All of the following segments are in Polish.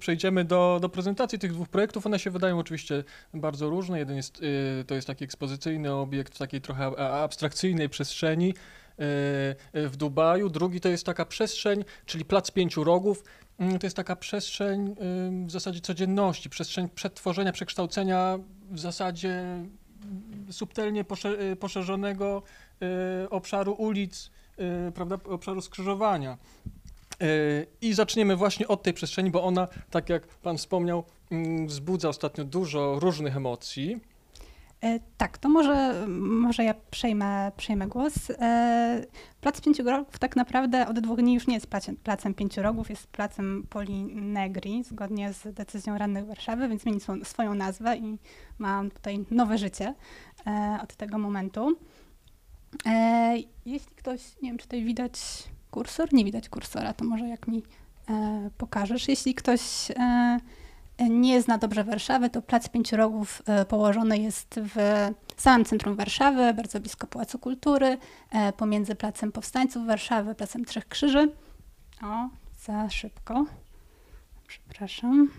przejdziemy do prezentacji tych dwóch projektów. One się wydają oczywiście bardzo różne. Jeden to jest taki ekspozycyjny obiekt w takiej trochę abstrakcyjnej przestrzeni w Dubaju. Drugi to jest taka przestrzeń, czyli Plac Pięciu Rogów. To jest taka przestrzeń w zasadzie codzienności, przestrzeń przetworzenia, przekształcenia w zasadzie subtelnie poszerzonego obszaru ulic, prawda, obszaru skrzyżowania. I zaczniemy właśnie od tej przestrzeni, bo ona, tak jak pan wspomniał, wzbudza ostatnio dużo różnych emocji. Tak, to może ja przejmę głos. Plac Pięciu Rogów tak naprawdę od 2 dni już nie jest placem Pięciu Rogów, jest placem Poli Negri, zgodnie z decyzją radnych Warszawy, więc zmieni swoją nazwę i ma tutaj nowe życie od tego momentu. Jeśli ktoś, nie wiem, czy tutaj widać kursor? Nie widać kursora, to może jak mi pokażesz. Jeśli ktoś nie zna dobrze Warszawy, to Plac Pięciu Rogów położony jest w samym centrum Warszawy, bardzo blisko Pałacu Kultury, pomiędzy Placem Powstańców Warszawy, Placem Trzech Krzyży. O, za szybko. Przepraszam.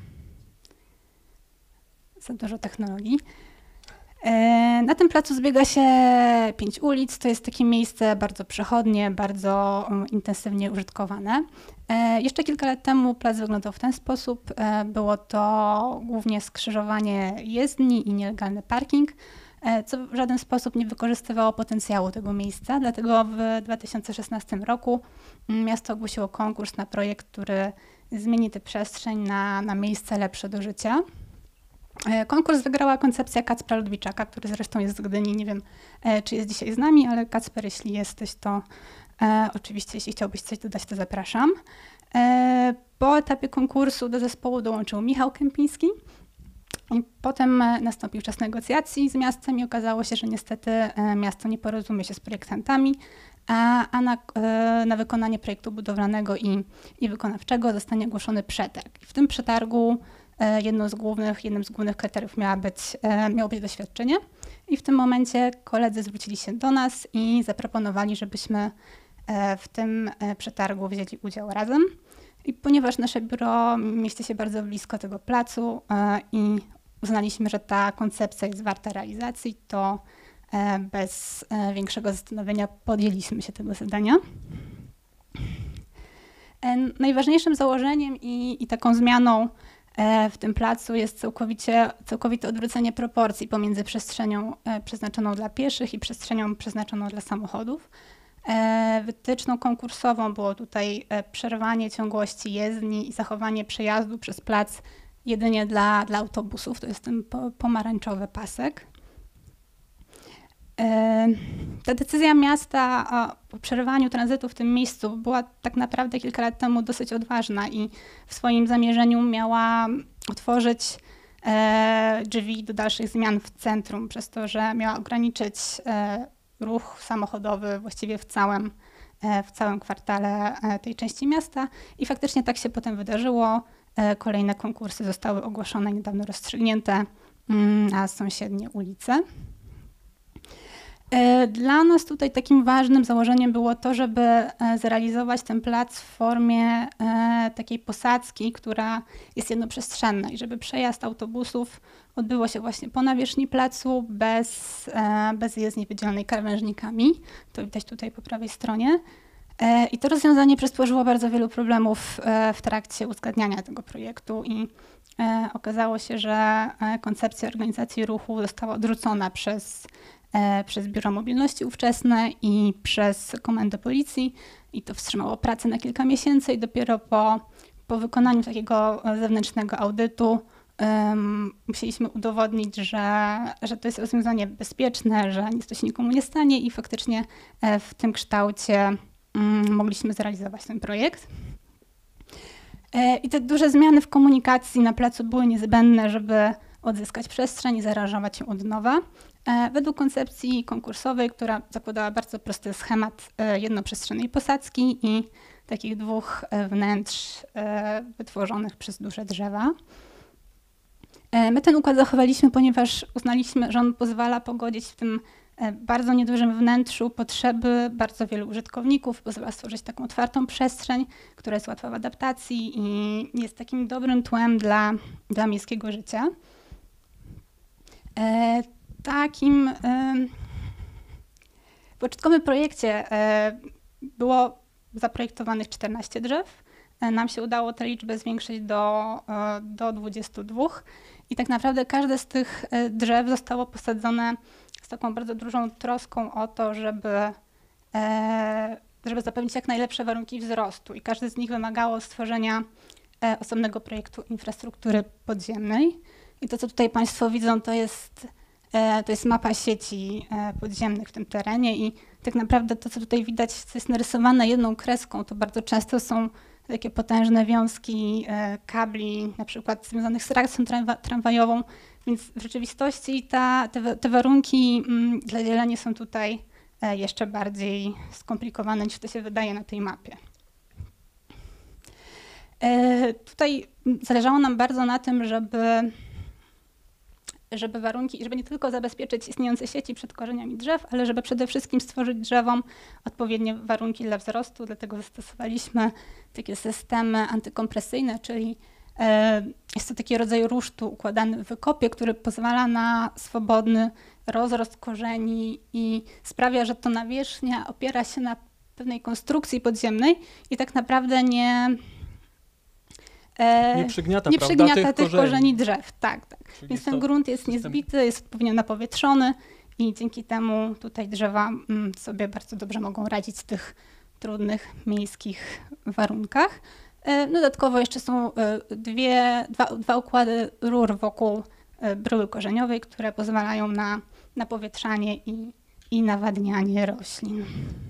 Za dużo technologii. Na tym placu zbiega się 5 ulic. To jest takie miejsce bardzo przechodnie, bardzo intensywnie użytkowane. Jeszcze kilka lat temu plac wyglądał w ten sposób. Było to głównie skrzyżowanie jezdni i nielegalny parking, co w żaden sposób nie wykorzystywało potencjału tego miejsca. Dlatego w 2016 roku miasto ogłosiło konkurs na projekt, który zmieni tę przestrzeń na miejsce lepsze do życia. Konkurs wygrała koncepcja Kacpra Ludwiczaka, który zresztą jest z Gdyni. Nie wiem, czy jest dzisiaj z nami, ale Kacper, jeśli jesteś, to oczywiście, jeśli chciałbyś coś dodać, to zapraszam. Po etapie konkursu do zespołu dołączył Michał Kępiński. I potem nastąpił czas negocjacji z miastem i okazało się, że niestety miasto nie porozumie się z projektantami, a na wykonanie projektu budowlanego i wykonawczego zostanie ogłoszony przetarg. W tym przetargu jednym z głównych kryteriów miało być doświadczenie i w tym momencie koledzy zwrócili się do nas i zaproponowali, żebyśmy w tym przetargu wzięli udział razem. I ponieważ nasze biuro mieści się bardzo blisko tego placu i uznaliśmy, że ta koncepcja jest warta realizacji, to bez większego zastanowienia podjęliśmy się tego zadania. Najważniejszym założeniem i taką zmianą w tym placu jest całkowite odwrócenie proporcji pomiędzy przestrzenią przeznaczoną dla pieszych i przestrzenią przeznaczoną dla samochodów. Wytyczną konkursową było tutaj przerwanie ciągłości jezdni i zachowanie przejazdu przez plac jedynie dla autobusów. To jest ten pomarańczowy pasek. Ta decyzja miasta o przerwaniu tranzytu w tym miejscu była tak naprawdę kilka lat temu dosyć odważna i w swoim zamierzeniu miała otworzyć drzwi do dalszych zmian w centrum, przez to, że miała ograniczyć ruch samochodowy właściwie w całym kwartale tej części miasta i faktycznie tak się potem wydarzyło. Kolejne konkursy zostały ogłoszone, niedawno rozstrzygnięte na sąsiednie ulice. Dla nas tutaj takim ważnym założeniem było to, żeby zrealizować ten plac w formie takiej posadzki, która jest jednoprzestrzenna i żeby przejazd autobusów odbyło się właśnie po nawierzchni placu bez jezdni wydzielonej krawężnikami. To widać tutaj po prawej stronie. I to rozwiązanie przysporzyło bardzo wielu problemów w trakcie uzgadniania tego projektu i okazało się, że koncepcja organizacji ruchu została odrzucona przez Biuro Mobilności ówczesne i przez Komendę Policji i to wstrzymało pracę na kilka miesięcy i dopiero po wykonaniu takiego zewnętrznego audytu musieliśmy udowodnić, że to jest rozwiązanie bezpieczne, że nic to się nikomu nie stanie i faktycznie w tym kształcie mogliśmy zrealizować ten projekt. I te duże zmiany w komunikacji na placu były niezbędne, żeby odzyskać przestrzeń i zaaranżować ją od nowa. Według koncepcji konkursowej, która zakładała bardzo prosty schemat jednoprzestrzennej posadzki i takich 2 wnętrz wytworzonych przez duże drzewa. My ten układ zachowaliśmy, ponieważ uznaliśmy, że on pozwala pogodzić w tym bardzo niedużym wnętrzu potrzeby bardzo wielu użytkowników, pozwala stworzyć taką otwartą przestrzeń, która jest łatwa w adaptacji i jest takim dobrym tłem dla miejskiego życia. W początkowym projekcie było zaprojektowanych 14 drzew. Nam się udało tę liczbę zwiększyć do 22 i tak naprawdę każde z tych drzew zostało posadzone z taką bardzo dużą troską o to, żeby zapewnić jak najlepsze warunki wzrostu i każdy z nich wymagało stworzenia osobnego projektu infrastruktury podziemnej. I to, co tutaj Państwo widzą, to jest mapa sieci podziemnych w tym terenie i tak naprawdę to, co tutaj widać, co jest narysowane jedną kreską, to bardzo często są takie potężne wiązki kabli, na przykład związanych z reakcją tramwajową, więc w rzeczywistości te warunki dla dzielenia są tutaj jeszcze bardziej skomplikowane niż to się wydaje na tej mapie. Tutaj zależało nam bardzo na tym, żeby nie tylko zabezpieczyć istniejące sieci przed korzeniami drzew, ale żeby przede wszystkim stworzyć drzewom odpowiednie warunki dla wzrostu. Dlatego zastosowaliśmy takie systemy antykompresyjne, czyli jest to taki rodzaj rusztu układany w wykopie, który pozwala na swobodny rozrost korzeni i sprawia, że to nawierzchnia opiera się na pewnej konstrukcji podziemnej i tak naprawdę nie przygniata, tych korzeni drzew. Tak. Więc ten grunt jest niezbity, jest odpowiednio napowietrzony i dzięki temu tutaj drzewa sobie bardzo dobrze mogą radzić w tych trudnych miejskich warunkach. Dodatkowo jeszcze są dwa układy rur wokół bryły korzeniowej, które pozwalają na napowietrzanie i nawadnianie roślin.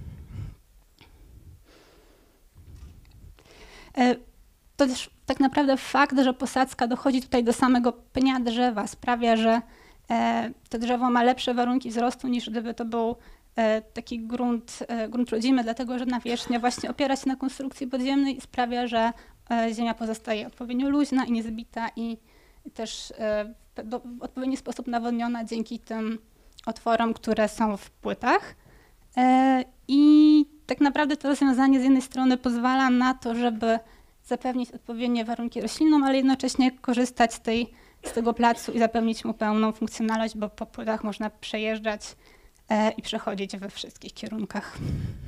To też tak naprawdę fakt, że posadzka dochodzi tutaj do samego pnia drzewa sprawia, że to drzewo ma lepsze warunki wzrostu niż gdyby to był taki grunt rodzimy, dlatego że nawierzchnia właśnie opiera się na konstrukcji podziemnej i sprawia, że ziemia pozostaje odpowiednio luźna i niezbita i też w odpowiedni sposób nawodniona dzięki tym otworom, które są w płytach. I tak naprawdę to rozwiązanie z jednej strony pozwala na to, żeby zapewnić odpowiednie warunki roślinom, ale jednocześnie korzystać z tego placu i zapewnić mu pełną funkcjonalność, bo po płytach można przejeżdżać i przechodzić we wszystkich kierunkach.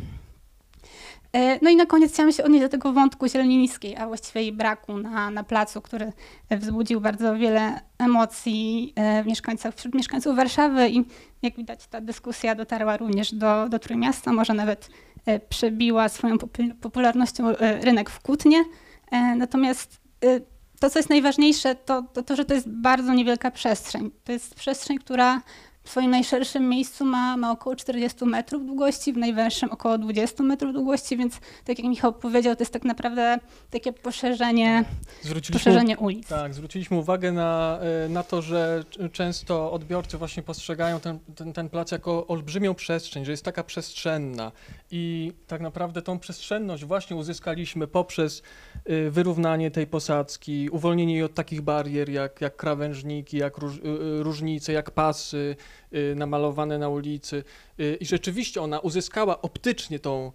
No i na koniec chciałam się odnieść do tego wątku zieleni niskiej, a właściwie jej braku na placu, który wzbudził bardzo wiele emocji wśród mieszkańców Warszawy i jak widać ta dyskusja dotarła również do Trójmiasta, może nawet przebiła swoją popularnością rynek w Kutnie. Natomiast to, co jest najważniejsze, to, że to jest bardzo niewielka przestrzeń. To jest przestrzeń, która w swoim najszerszym miejscu ma około 40 metrów długości, w najwęższym około 20 metrów długości, więc tak jak Michał powiedział, to jest tak naprawdę takie poszerzenie ulic. Tak, zwróciliśmy uwagę na to, że często odbiorcy właśnie postrzegają ten plac jako olbrzymią przestrzeń, że jest taka przestrzenna i tak naprawdę tą przestrzenność właśnie uzyskaliśmy poprzez wyrównanie tej posadzki, uwolnienie jej od takich barier jak krawężniki, jak różnice, jak pasy namalowane na ulicy i rzeczywiście ona uzyskała optycznie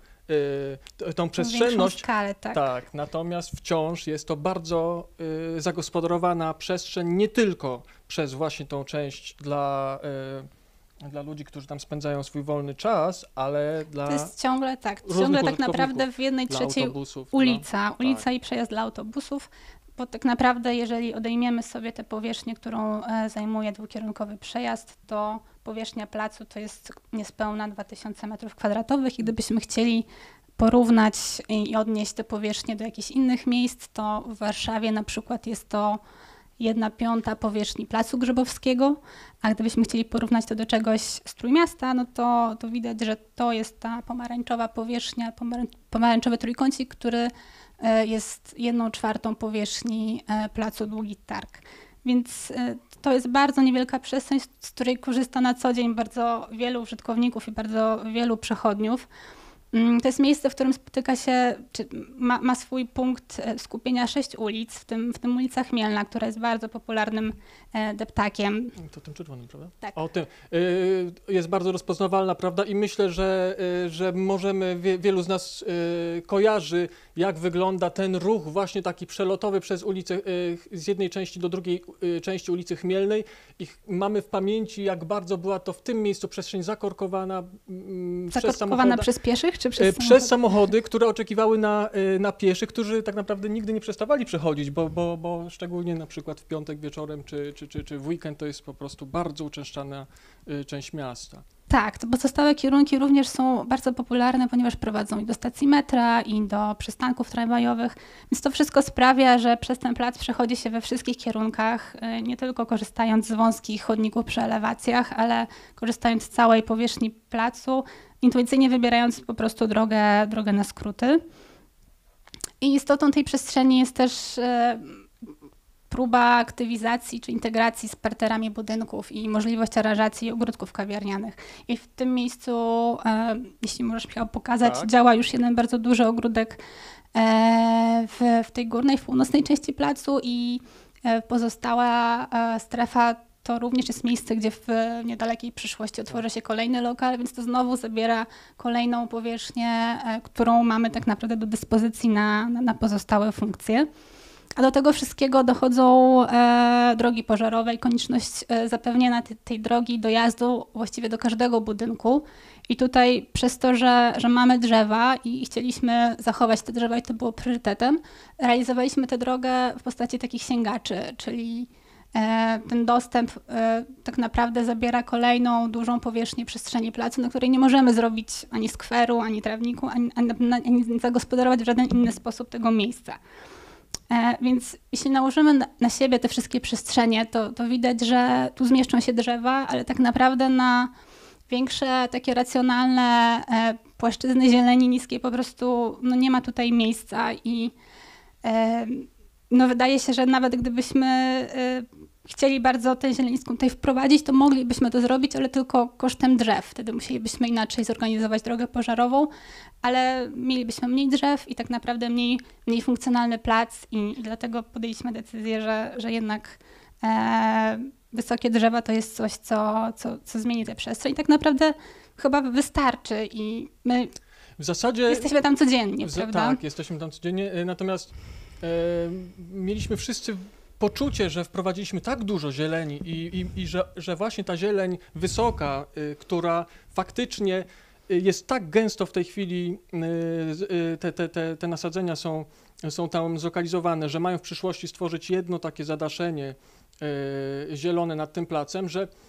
tą przestrzenność. Skalę, tak. Tak, natomiast wciąż jest to bardzo zagospodarowana przestrzeń nie tylko przez właśnie tą część dla ludzi, którzy tam spędzają swój wolny czas, ale dla To jest ciągle tak naprawdę w 1/3 ulica i przejazd dla autobusów, bo tak naprawdę jeżeli odejmiemy sobie tę powierzchnię, którą zajmuje dwukierunkowy przejazd, to powierzchnia placu to jest niespełna 2000 m2 i gdybyśmy chcieli porównać i odnieść tę powierzchnię do jakichś innych miejsc, to w Warszawie na przykład jest to 1/5 powierzchni Placu Grzybowskiego, a gdybyśmy chcieli porównać to do czegoś z Trójmiasta, no to widać, że to jest ta pomarańczowa powierzchnia, pomarańczowy trójkącik, który jest 1/4 powierzchni Placu Długi Targ. Więc to jest bardzo niewielka przestrzeń, z której korzysta na co dzień bardzo wielu użytkowników i bardzo wielu przechodniów. To jest miejsce, w którym spotyka się, czy ma swój punkt skupienia 6 ulic, w tym ulica Chmielna, która jest bardzo popularnym deptakiem. To tym czerwonym, prawda? Tak. O tym. Jest bardzo rozpoznawalna, prawda? I myślę, że możemy, wielu z nas kojarzy, jak wygląda ten ruch właśnie taki przelotowy przez ulicę z jednej części do drugiej części ulicy Chmielnej. I mamy w pamięci, jak bardzo była to w tym miejscu przestrzeń zakorkowana przez samochody. Przez pieszych, czy przez samochody? Przez samochody, które oczekiwały na pieszych, którzy tak naprawdę nigdy nie przestawali przechodzić, bo szczególnie na przykład w piątek wieczorem czy w weekend to jest po prostu bardzo uczęszczana część miasta. Tak, to pozostałe kierunki również są bardzo popularne, ponieważ prowadzą i do stacji metra, i do przystanków tramwajowych, więc to wszystko sprawia, że przez ten plac przechodzi się we wszystkich kierunkach, nie tylko korzystając z wąskich chodników przy elewacjach, ale korzystając z całej powierzchni placu, intuicyjnie wybierając po prostu drogę na skróty. I istotą tej przestrzeni jest też próba aktywizacji czy integracji z parterami budynków i możliwość aranżacji ogródków kawiarnianych. I w tym miejscu, jeśli możesz Michał pokazać, tak, działa już jeden bardzo duży ogródek w tej górnej, w północnej części placu i pozostała strefa to również jest miejsce, gdzie w niedalekiej przyszłości otworzy się kolejny lokal, więc to znowu zabiera kolejną powierzchnię, którą mamy tak naprawdę do dyspozycji na pozostałe funkcje. A do tego wszystkiego dochodzą drogi pożarowe i konieczność zapewnienia tej drogi dojazdu właściwie do każdego budynku. I tutaj przez to, że mamy drzewa i chcieliśmy zachować te drzewa i to było priorytetem, realizowaliśmy tę drogę w postaci takich sięgaczy, czyli ten dostęp tak naprawdę zabiera kolejną dużą powierzchnię przestrzeni placu, na której nie możemy zrobić ani skweru, ani trawniku, ani zagospodarować w żaden inny sposób tego miejsca. Więc jeśli nałożymy na siebie te wszystkie przestrzenie, to widać, że tu zmieszczą się drzewa, ale tak naprawdę na większe takie racjonalne płaszczyzny zieleni niskiej po prostu nie ma tutaj miejsca i wydaje się, że nawet gdybyśmy chcieli bardzo tę zieleniską tutaj wprowadzić, to moglibyśmy to zrobić, ale tylko kosztem drzew. Wtedy musielibyśmy inaczej zorganizować drogę pożarową, ale mielibyśmy mniej drzew i tak naprawdę mniej funkcjonalny plac i dlatego podjęliśmy decyzję, że jednak wysokie drzewa to jest coś, co zmieni tę przestrzeń. I tak naprawdę chyba wystarczy i my w zasadzie jesteśmy tam codziennie, prawda? Tak, jesteśmy tam codziennie, natomiast mieliśmy wszyscy poczucie, że wprowadziliśmy tak dużo zieleni i że właśnie ta zieleń wysoka, która faktycznie jest tak gęsto w tej chwili, te nasadzenia są tam zlokalizowane, że mają w przyszłości stworzyć jedno takie zadaszenie zielone nad tym placem,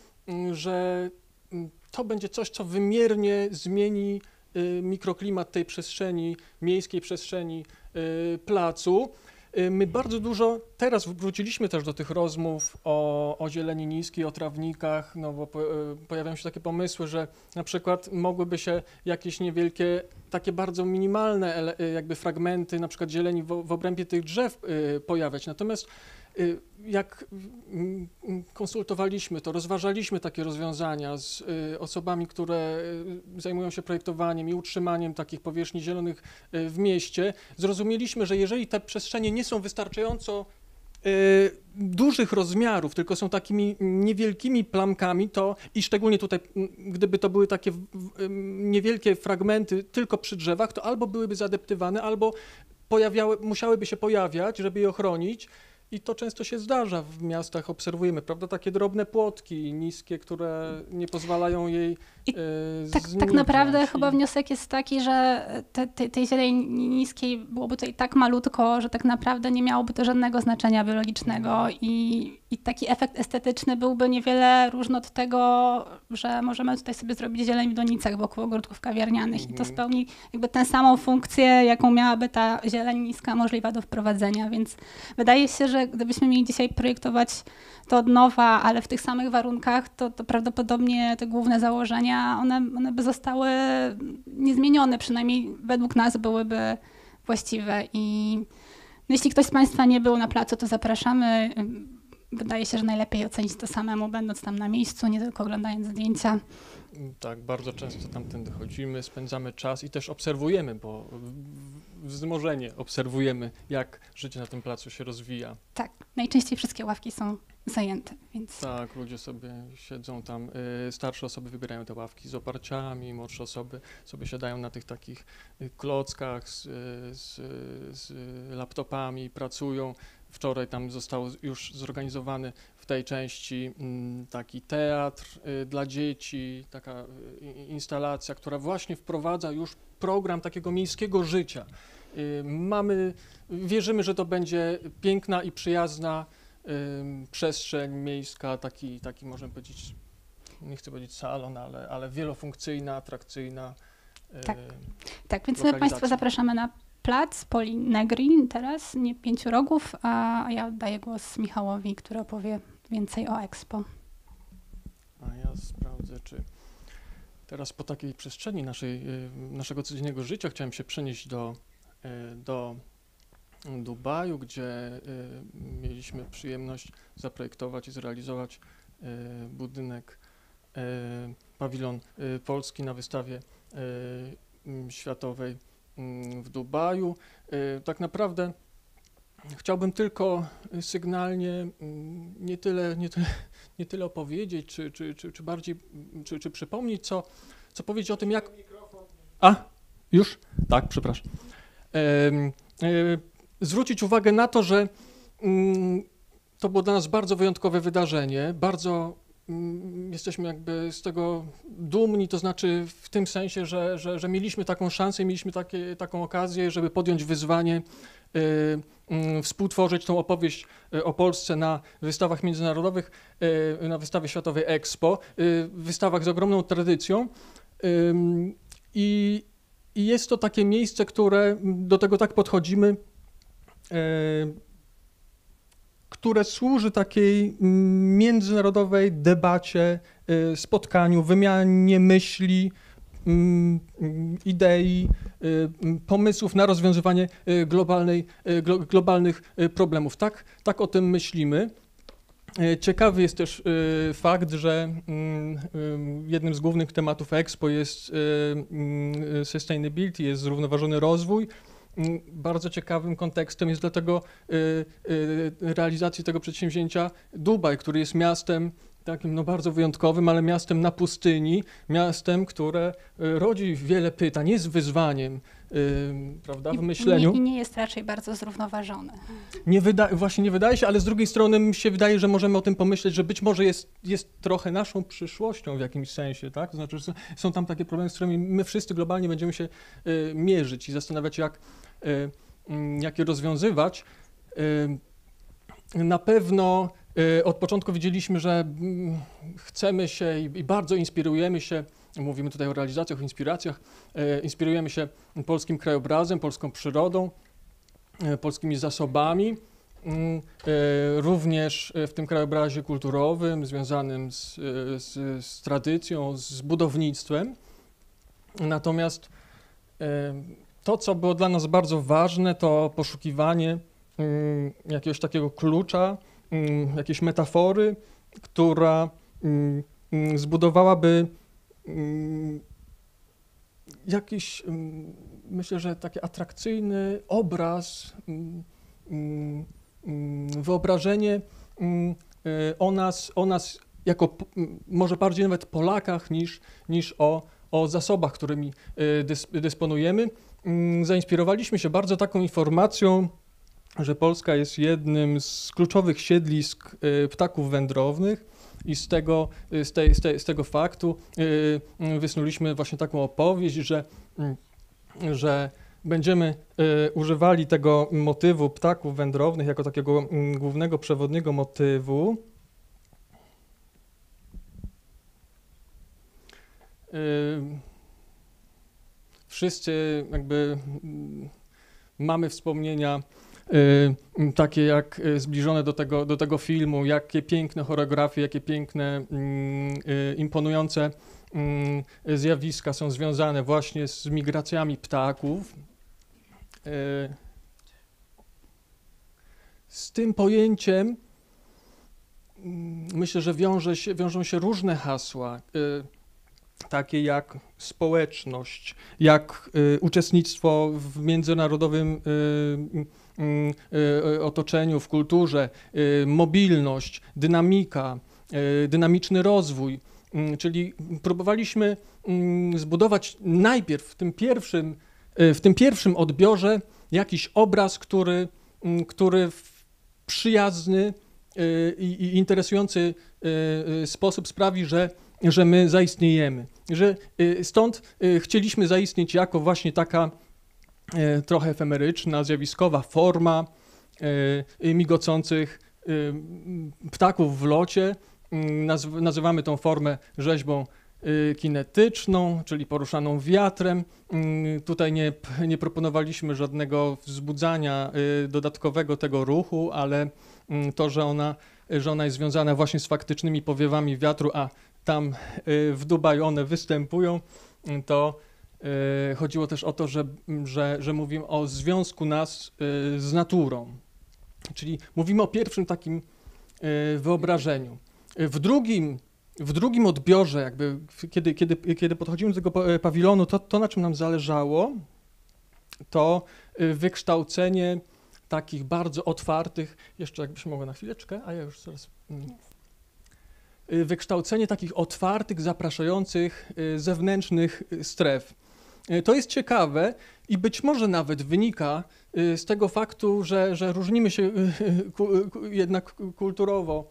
że to będzie coś, co wymiernie zmieni mikroklimat tej przestrzeni, miejskiej przestrzeni placu. My bardzo dużo, teraz wróciliśmy też do tych rozmów o zieleni niskiej, o trawnikach, bo pojawiają się takie pomysły, że na przykład mogłyby się jakieś niewielkie, takie bardzo minimalne jakby fragmenty, na przykład zieleni w obrębie tych drzew pojawiać. Natomiast jak konsultowaliśmy to, rozważaliśmy takie rozwiązania z osobami, które zajmują się projektowaniem i utrzymaniem takich powierzchni zielonych w mieście, zrozumieliśmy, że jeżeli te przestrzenie nie są wystarczająco dużych rozmiarów, tylko są takimi niewielkimi plamkami, to i szczególnie tutaj, gdyby to były takie niewielkie fragmenty tylko przy drzewach, to albo byłyby zaadaptowane, albo musiałyby się pojawiać, żeby je ochronić. I to często się zdarza w miastach, obserwujemy, prawda, takie drobne płotki niskie, które nie pozwalają jej tak naprawdę chyba wniosek jest taki, że tej zieleni niskiej byłoby tutaj tak malutko, że tak naprawdę nie miałoby to żadnego znaczenia biologicznego i taki efekt estetyczny byłby niewiele różny od tego, że możemy tutaj sobie zrobić zieleń w donicach wokół ogródków kawiarnianych i to spełni jakby tę samą funkcję, jaką miałaby ta zieleń niska możliwa do wprowadzenia, więc wydaje się, że gdybyśmy mieli dzisiaj projektować to od nowa, ale w tych samych warunkach, to prawdopodobnie te główne założenia, one by zostały niezmienione, przynajmniej według nas byłyby właściwe. I jeśli ktoś z Państwa nie był na placu, to zapraszamy. Wydaje się, że najlepiej ocenić to samemu, będąc tam na miejscu, nie tylko oglądając zdjęcia. Tak, bardzo często tamtędy chodzimy, spędzamy czas i też obserwujemy, bo wzmożenie obserwujemy, jak życie na tym placu się rozwija. Tak, najczęściej wszystkie ławki są zajęte, więc Tak, ludzie sobie siedzą tam, starsze osoby wybierają te ławki z oparciami, młodsze osoby sobie siadają na tych takich klockach z laptopami, pracują. Wczoraj tam został już zorganizowany w tej części taki teatr dla dzieci, taka instalacja, która właśnie wprowadza już program takiego miejskiego życia. Wierzymy, że to będzie piękna i przyjazna przestrzeń miejska, taki możemy powiedzieć, nie chcę powiedzieć salon, ale wielofunkcyjna, atrakcyjna. tak, więc my Państwa zapraszamy na plac Poli Negri teraz, nie Pięciu Rogów, a ja oddaję głos Michałowi, który opowie więcej o Expo. A ja sprawdzę, czy teraz po takiej przestrzeni naszego codziennego życia chciałem się przenieść do Dubaju, gdzie mieliśmy przyjemność zaprojektować i zrealizować budynek, pawilon polski na wystawie światowej w Dubaju. Tak naprawdę chciałbym tylko sygnalnie nie tyle opowiedzieć, czy bardziej czy przypomnieć, co powiedzieć o tym, jak... Już? Tak, przepraszam. Zwrócić uwagę na to, że to było dla nas bardzo wyjątkowe wydarzenie, bardzo jesteśmy jakby z tego dumni, to znaczy w tym sensie, że mieliśmy taką szansę, mieliśmy taką okazję, żeby podjąć wyzwanie, współtworzyć tą opowieść o Polsce na wystawach międzynarodowych, na wystawie światowej Expo, wystawach z ogromną tradycją. I jest to takie miejsce, które do tego tak podchodzimy, które służy takiej międzynarodowej debacie, spotkaniu, wymianie myśli, idei, pomysłów na rozwiązywanie globalnych problemów. Tak o tym myślimy. Ciekawy jest też fakt, że jednym z głównych tematów Expo jest sustainability, jest zrównoważony rozwój. Bardzo ciekawym kontekstem jest dlatego realizacji tego przedsięwzięcia Dubaj, który jest miastem takim bardzo wyjątkowym, ale miastem na pustyni, miastem, które rodzi wiele pytań, jest wyzwaniem, prawda, w myśleniu. I nie jest raczej bardzo zrównoważony. Właśnie nie wydaje się, ale z drugiej strony mi się wydaje, że możemy o tym pomyśleć, że być może jest trochę naszą przyszłością w jakimś sensie, tak? To znaczy, że są tam takie problemy, z którymi my wszyscy globalnie będziemy się mierzyć i zastanawiać, jak je rozwiązywać. Na pewno od początku widzieliśmy, że chcemy się i bardzo inspirujemy się, mówimy tutaj o realizacjach, o inspiracjach, inspirujemy się polskim krajobrazem, polską przyrodą, polskimi zasobami, również w tym krajobrazie kulturowym związanym z tradycją, z budownictwem. Natomiast to, co było dla nas bardzo ważne, to poszukiwanie jakiegoś takiego klucza, jakiejś metafory, która zbudowałaby jakiś, myślę, że taki atrakcyjny obraz, wyobrażenie o nas jako może bardziej nawet Polakach niż o zasobach, którymi dysponujemy. Zainspirowaliśmy się bardzo taką informacją, że Polska jest jednym z kluczowych siedlisk ptaków wędrownych i z tego faktu wysnuliśmy właśnie taką opowieść, że będziemy używali tego motywu ptaków wędrownych jako takiego głównego, przewodniego motywu. Wszyscy jakby mamy wspomnienia takie jak zbliżone do tego filmu, jakie piękne choreografie, jakie piękne, imponujące zjawiska są związane właśnie z migracjami ptaków. Z tym pojęciem myślę, że wiążą się różne hasła. takie jak społeczność, jak uczestnictwo w międzynarodowym otoczeniu, w kulturze, mobilność, dynamika, dynamiczny rozwój. Czyli próbowaliśmy zbudować najpierw w tym pierwszym odbiorze jakiś obraz, który w przyjazny i interesujący sposób sprawi, że my zaistniejemy. Że stąd chcieliśmy zaistnieć jako właśnie taka trochę efemeryczna, zjawiskowa forma migocących ptaków w locie. Nazywamy tą formę rzeźbą kinetyczną, czyli poruszaną wiatrem. Tutaj nie proponowaliśmy żadnego wzbudzania dodatkowego tego ruchu, ale to, że ona jest związana właśnie z faktycznymi powiewami wiatru, a tam w Dubaju one występują, to chodziło też o to, że mówimy o związku nas z naturą. Czyli mówimy o pierwszym takim wyobrażeniu. W drugim odbiorze, jakby kiedy podchodzimy do tego pawilonu, to na czym nam zależało, to wykształcenie takich bardzo otwartych, jeszcze jakbyś mogła na chwileczkę, a ja już zaraz... Wykształcenie takich otwartych, zapraszających zewnętrznych stref. To jest ciekawe i być może nawet wynika z tego faktu, że różnimy się jednak kulturowo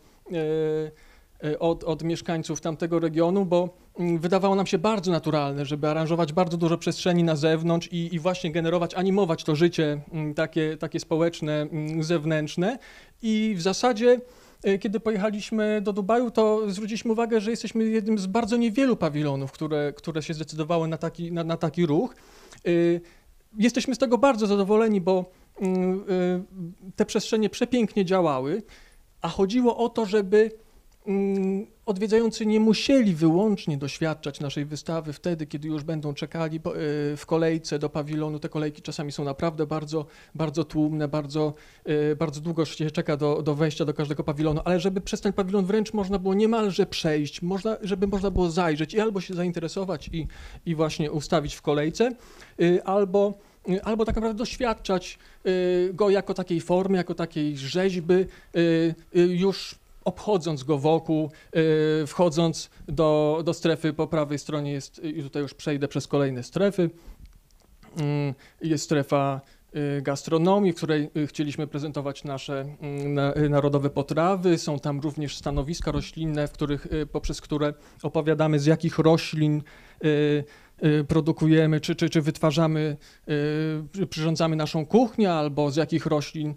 od mieszkańców tamtego regionu, bo wydawało nam się bardzo naturalne, żeby aranżować bardzo dużo przestrzeni na zewnątrz i właśnie generować, animować to życie takie społeczne, zewnętrzne. I w zasadzie, kiedy pojechaliśmy do Dubaju, to zwróciliśmy uwagę, że jesteśmy jednym z bardzo niewielu pawilonów, które się zdecydowały na taki ruch. Jesteśmy z tego bardzo zadowoleni, bo te przestrzenie przepięknie działały, a chodziło o to, żeby odwiedzający nie musieli wyłącznie doświadczać naszej wystawy wtedy, kiedy już będą czekali w kolejce do pawilonu. Te kolejki czasami są naprawdę bardzo, bardzo tłumne, bardzo długo się czeka do wejścia do każdego pawilonu, ale żeby przez ten pawilon wręcz można było niemalże przejść, żeby można było zajrzeć i albo się zainteresować i właśnie ustawić w kolejce, albo tak naprawdę doświadczać go jako takiej formy, jako takiej rzeźby, już obchodząc go wokół, wchodząc do strefy po prawej stronie jest, i tutaj już przejdę przez kolejne strefy, jest strefa gastronomii, w której chcieliśmy prezentować nasze narodowe potrawy. Są tam również stanowiska roślinne, poprzez które opowiadamy, z jakich roślin produkujemy, czy wytwarzamy, przyrządzamy naszą kuchnię, albo z jakich roślin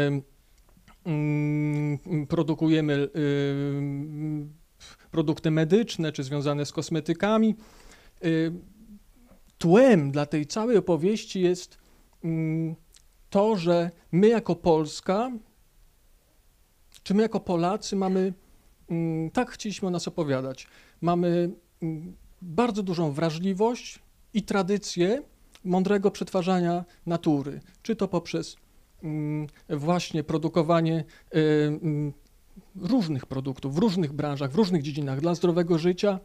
produkujemy produkty medyczne, czy związane z kosmetykami. Tłem dla tej całej opowieści jest to, że my jako Polska, czy my jako Polacy mamy, tak chcieliśmy o nas opowiadać, mamy bardzo dużą wrażliwość i tradycję mądrego przetwarzania natury, czy to poprzez właśnie produkowanie różnych produktów w różnych branżach, w różnych dziedzinach dla zdrowego życia,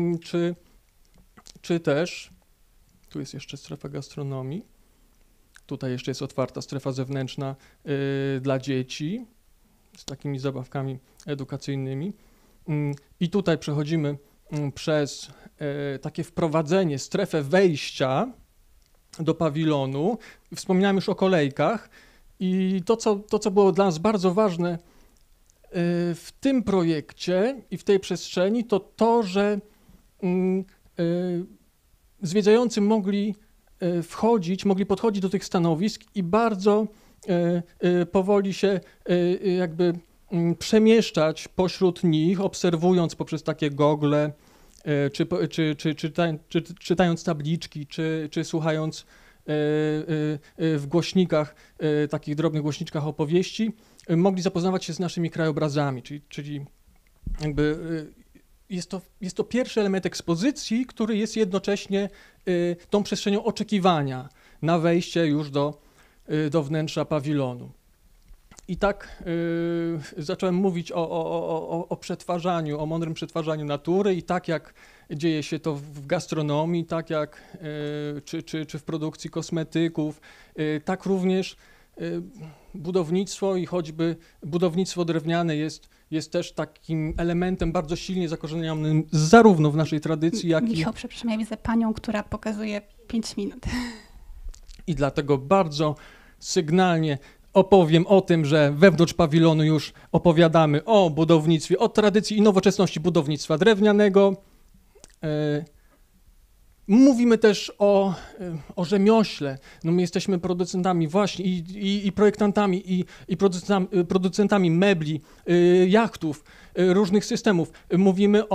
czy też, tu jest jeszcze strefa gastronomii, tutaj jeszcze jest otwarta strefa zewnętrzna dla dzieci z takimi zabawkami edukacyjnymi i tutaj przechodzimy przez takie wprowadzenie, strefę wejścia do pawilonu. Wspomniałem już o kolejkach i to, co było dla nas bardzo ważne w tym projekcie i w tej przestrzeni, to, że zwiedzający mogli podchodzić do tych stanowisk i bardzo powoli się jakby przemieszczać pośród nich, obserwując poprzez takie gogle, czy czytając tabliczki, czy słuchając w głośnikach, takich drobnych głośniczkach opowieści, mogli zapoznawać się z naszymi krajobrazami, czyli jakby jest to pierwszy element ekspozycji, który jest jednocześnie tą przestrzenią oczekiwania na wejście już do wnętrza pawilonu. I tak zacząłem mówić o przetwarzaniu, o mądrym przetwarzaniu natury i tak jak dzieje się to w gastronomii, tak jak czy w produkcji kosmetyków, tak również budownictwo i choćby budownictwo drewniane jest też takim elementem bardzo silnie zakorzenionym zarówno w naszej tradycji, jak i... Michał, przepraszam, ja widzę panią, która pokazuje 5 minut. I dlatego bardzo sygnalnie opowiem o tym, że wewnątrz pawilonu już opowiadamy o budownictwie, o tradycji i nowoczesności budownictwa drewnianego. Mówimy też o rzemiośle. No my jesteśmy producentami właśnie i projektantami i producentami mebli, jachtów, różnych systemów. Mówimy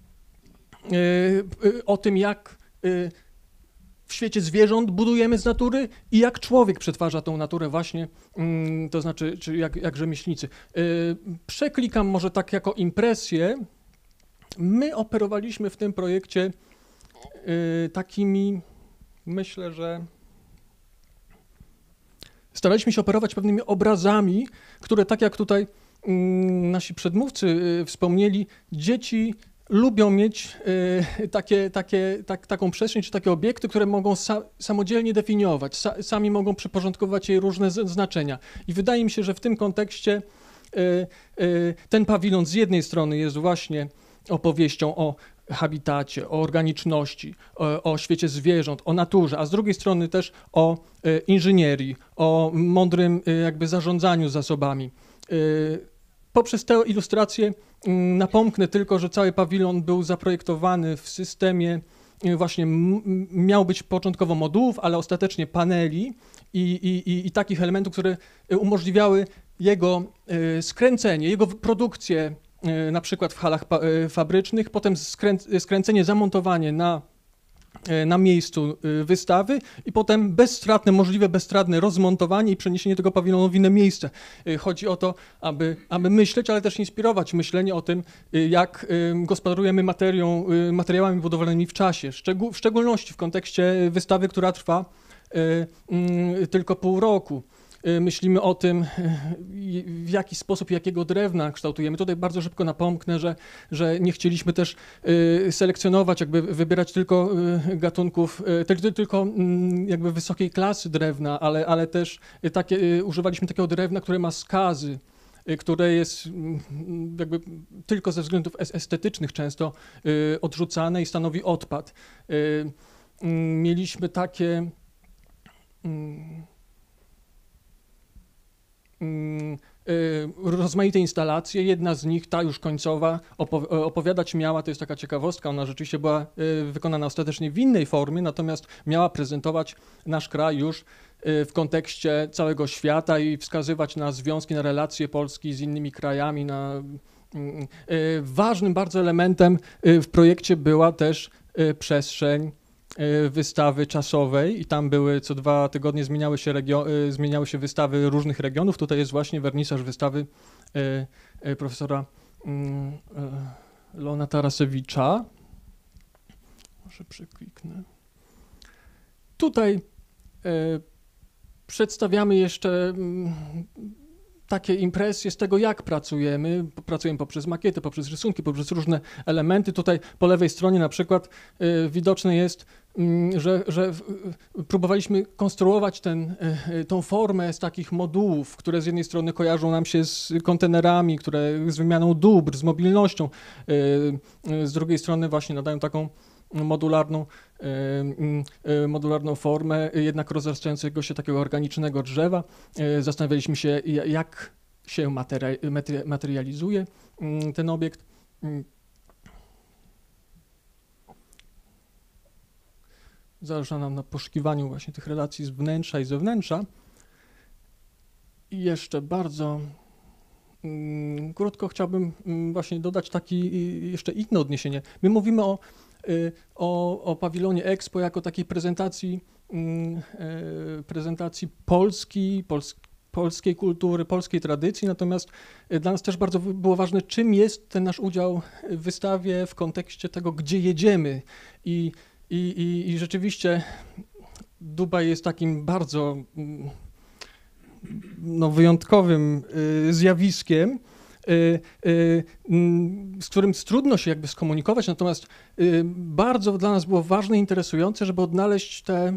o tym, jak w świecie zwierząt budujemy z natury i jak człowiek przetwarza tą naturę właśnie, to znaczy czy jak rzemieślnicy. Przeklikam może tak jako impresję. My operowaliśmy w tym projekcie takimi, myślę, że staraliśmy się operować pewnymi obrazami, które tak jak tutaj nasi przedmówcy wspomnieli, dzieci lubią mieć taką przestrzeń czy takie obiekty, które mogą samodzielnie definiować, sami mogą przyporządkować jej różne znaczenia. I wydaje mi się, że w tym kontekście ten pawilon z jednej strony jest właśnie opowieścią o habitacie, o organiczności, o świecie zwierząt, o naturze, a z drugiej strony też o inżynierii, o mądrym jakby zarządzaniu zasobami. Poprzez tę ilustrację napomknę tylko, że cały pawilon był zaprojektowany w systemie właśnie miał być początkowo modułów, ale ostatecznie paneli i takich elementów, które umożliwiały jego skręcenie, jego produkcję na przykład w halach fabrycznych, potem skręcenie, zamontowanie na miejscu wystawy i potem możliwe bezstratne rozmontowanie i przeniesienie tego pawilonu w inne miejsce. Chodzi o to, aby myśleć, ale też inspirować myślenie o tym, jak gospodarujemy materiałami budowlanymi w czasie, w szczególności w kontekście wystawy, która trwa tylko pół roku. Myślimy o tym, w jaki sposób, jakiego drewna kształtujemy. Tutaj bardzo szybko napomknę, że nie chcieliśmy też selekcjonować, jakby wybierać tylko gatunków, tylko jakby wysokiej klasy drewna, ale też używaliśmy takiego drewna, które ma skazy, które jest jakby tylko ze względów estetycznych często odrzucane i stanowi odpad. Mieliśmy takie rozmaite instalacje, jedna z nich, ta już końcowa, opowiadać miała, to jest taka ciekawostka, ona rzeczywiście była wykonana ostatecznie w innej formie, natomiast miała prezentować nasz kraj już w kontekście całego świata i wskazywać na związki, na relacje Polski z innymi krajami. Ważnym bardzo elementem w projekcie była też przestrzeń wystawy czasowej i tam były co 2 tygodnie zmieniały się wystawy różnych regionów. Tutaj jest właśnie wernisaż wystawy profesora Leona Tarasewicza. Może przekliknę. Tutaj przedstawiamy jeszcze takie impresje z tego, jak pracujemy. Pracujemy poprzez makiety, poprzez rysunki, poprzez różne elementy. Tutaj po lewej stronie na przykład widoczne jest, że próbowaliśmy konstruować tą formę z takich modułów, które z jednej strony kojarzą nam się z kontenerami, które z wymianą dóbr, z mobilnością, z drugiej strony właśnie nadają taką modularną formę, jednak rozrastającego się takiego organicznego drzewa. Zastanawialiśmy się, jak się materializuje ten obiekt. Zależy nam na poszukiwaniu właśnie tych relacji z wnętrza i zewnętrza. I jeszcze bardzo krótko chciałbym właśnie dodać jeszcze inne odniesienie. My mówimy o pawilonie Expo jako takiej prezentacji polskiej kultury, polskiej tradycji, natomiast dla nas też bardzo było ważne, czym jest ten nasz udział w wystawie w kontekście tego, gdzie jedziemy. I rzeczywiście Dubaj jest takim bardzo no, wyjątkowym zjawiskiem, z którym trudno się jakby skomunikować, natomiast bardzo dla nas było ważne i interesujące, żeby odnaleźć te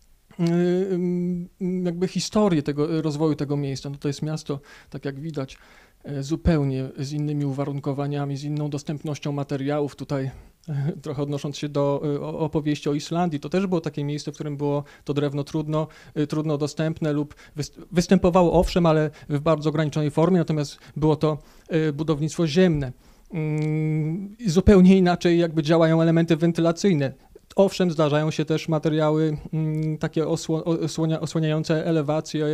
jakby historię tego rozwoju tego miejsca. No to jest miasto, tak jak widać, zupełnie z innymi uwarunkowaniami, z inną dostępnością materiałów. Tutaj trochę odnosząc się do opowieści o Islandii, to też było takie miejsce, w którym było to drewno trudno dostępne lub występowało owszem, ale w bardzo ograniczonej formie, natomiast było to budownictwo ziemne. Zupełnie inaczej jakby działają elementy wentylacyjne. Owszem, zdarzają się też materiały takie osłaniające elewację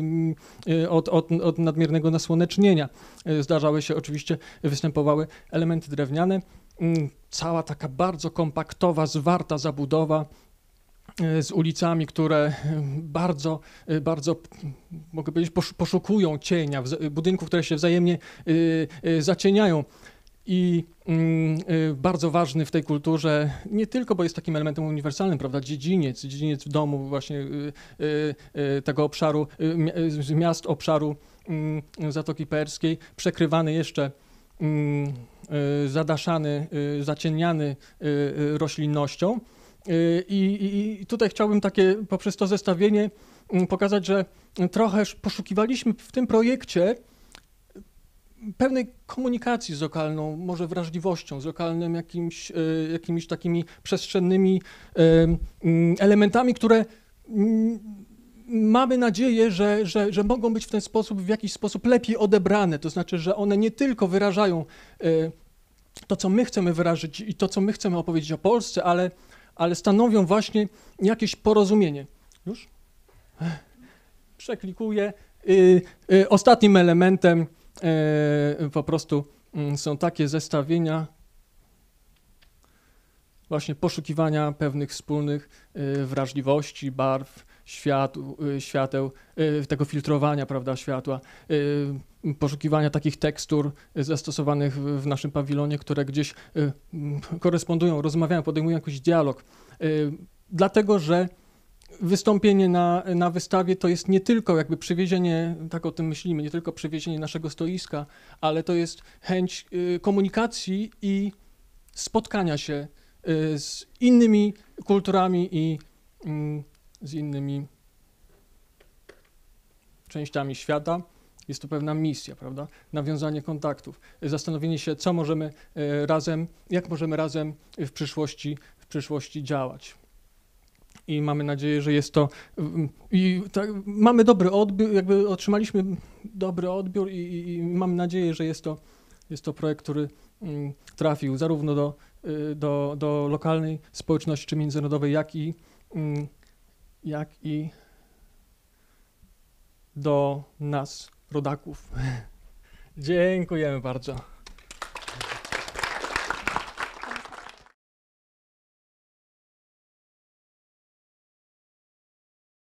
od nadmiernego nasłonecznienia. Zdarzały się oczywiście, występowały elementy drewniane. Cała taka bardzo kompaktowa, zwarta zabudowa z ulicami, które bardzo, mogę powiedzieć, poszukują cienia, budynków, które się wzajemnie zacieniają. I bardzo ważny w tej kulturze, nie tylko, bo jest takim elementem uniwersalnym, prawda, dziedziniec w domu właśnie tego obszaru, z miast obszaru Zatoki Perskiej, przekrywany jeszcze, zadaszany, zacieniany roślinnością. I tutaj chciałbym poprzez to zestawienie pokazać, że trochę poszukiwaliśmy w tym projekcie pewnej komunikacji z lokalną, może wrażliwością, z lokalnym jakimiś takimi przestrzennymi elementami, które mamy nadzieję, że mogą być w ten sposób, w jakiś sposób lepiej odebrane. To znaczy, że one nie tylko wyrażają to, co my chcemy wyrazić i to, co my chcemy opowiedzieć o Polsce, ale stanowią właśnie jakieś porozumienie. Już? Przeklikuję. Ostatnim elementem po prostu są takie zestawienia właśnie poszukiwania pewnych wspólnych wrażliwości, barw, świateł, tego filtrowania, prawda, światła, poszukiwania takich tekstur zastosowanych w naszym pawilonie, które gdzieś korespondują, rozmawiają, podejmują jakiś dialog. Dlatego, że wystąpienie na wystawie to jest nie tylko jakby przywiezienie, tak o tym myślimy, nie tylko przywiezienie naszego stoiska, ale to jest chęć komunikacji i spotkania się z innymi kulturami i z innymi częściami świata. Jest to pewna misja, prawda? Nawiązanie kontaktów, zastanowienie się, co możemy razem, jak możemy razem w przyszłości działać. I mamy nadzieję, że jest to, mamy dobry odbiór, jakby otrzymaliśmy dobry odbiór i mamy nadzieję, że jest to projekt, który trafił zarówno do lokalnej społeczności czy międzynarodowej, jak i do nas, rodaków. Dziękujemy bardzo.